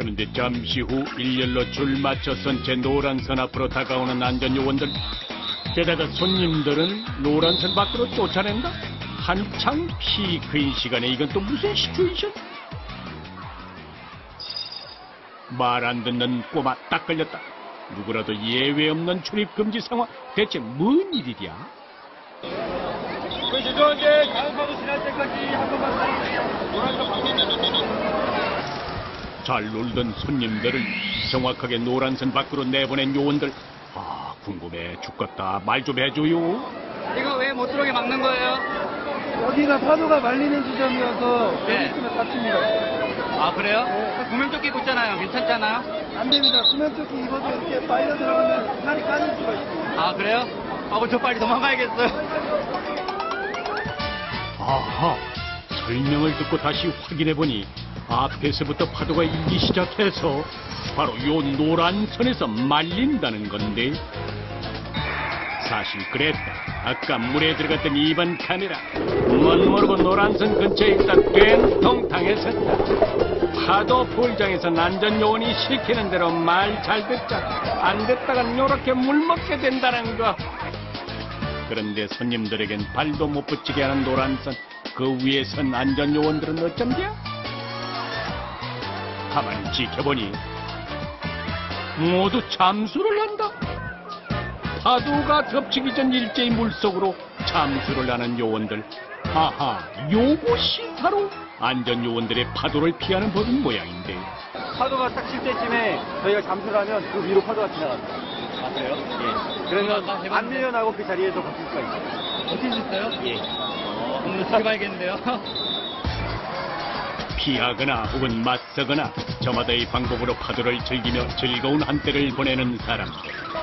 그런데 잠시 후 일렬로 줄 맞춰 선 채 노란 선 앞으로 다가오는 안전요원들. 게다가 손님들은 노란 선 밖으로 쫓아낸다? 한창 피크인 시간에 이건 또 무슨 시츄에이션? 말 안 듣는 꼬마 딱 걸렸다. 누구라도 예외 없는 출입 금지 상황. 대체 뭔 일이랴? 죄송한데 다음 파도 지날 때까지 한 번만 사주세요. 노란색 바퀴. 잘 놀던 손님들을 정확하게 노란선 밖으로 내보낸 요원들. 아, 궁금해 죽겠다. 말 좀 해줘요. 이거 왜 못 들어오게 막는 거예요? 여기가 파도가 말리는 지점이어서 네. 여기 있으면 다칩니다. 아 그래요? 구명조끼 입고 있잖아요. 괜찮잖아요? 안 됩니다. 수면조끼 입어도 이렇게 빨려 들어가면 살이 까질 수가 있습니다. 아 그래요? 아, 저 빨리 도망가야겠어요. 아하, 설명을 듣고 다시 확인해보니 앞에서부터 파도가 일기 시작해서 바로 요 노란 선에서 말린다는 건데. 사실 그랬다. 아까 물에 들어갔던 2번 카메라 못 모르고 노란 선 근처에 있다 꽹통 당했었다. 파도 폴장에서 안전요원이 시키는 대로 말 잘 듣자. 안 듣다간 요렇게 물먹게 된다는 거. 그런데 손님들에겐 발도 못 붙이게 하는 노란 선, 그 위에 선 안전요원들은 어쩐디야? 가만히 지켜보니 모두 잠수를 한다. 파도가 덮치기 전 일제히 물속으로 잠수를 하는 요원들. 아하, 요것이 바로 안전요원들의 파도를 피하는 법인 모양인데. 파도가 딱 칠 때쯤에 저희가 잠수를 하면 그 위로 파도가 지나갑니다. 아 그래요? 예. 그러면 안 밀려나고 그 자리에서 버틸 수가 있어요. 버틸 수 있어요? 예. 오늘 해봐야겠는데요. 피하거나 혹은 맞서거나 저마다의 방법으로 파도를 즐기며 즐거운 한때를 보내는 사람들.